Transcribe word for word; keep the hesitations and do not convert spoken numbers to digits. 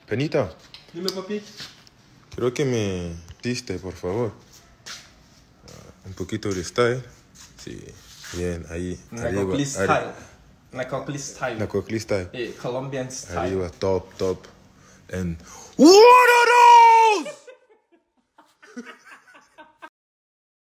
Penita. Dime, papi. Quiero que me diste, por favor. Uh, un poquito de style. Sí, bien, ahí. Nakokli style. Nakokli style. Nakokli style. Eh, Colombian style. Arriba, top, top. And... ¡Cuadrado!